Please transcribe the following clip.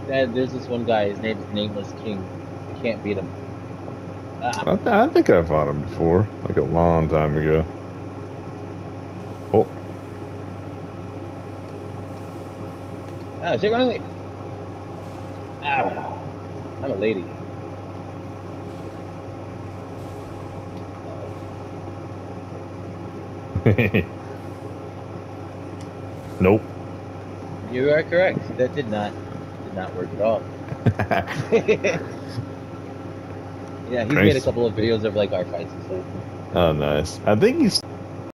There's this one guy. His name's Nameless King. Can't beat him. Ah, I think I fought him before, like a long time ago. Oh, shit, run away. Ah, I'm a lady. nope. You are correct. That did not work at all. Yeah, he's made a Thanks. couple of videos of like our fights and stuff. Oh, nice. I think he's